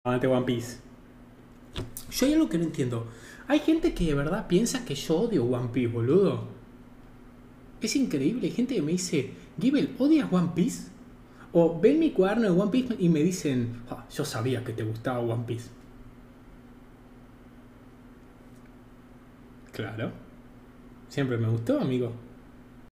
de One Piece. Yo hay algo que no entiendo. Hay gente que de verdad piensa que yo odio One Piece, boludo. Es increíble. Hay gente que me dice, Givel, ¿odias One Piece? O ven mi cuaderno de One Piece y me dicen, "Ah, yo sabía que te gustaba One Piece". Claro. Siempre me gustó, amigo.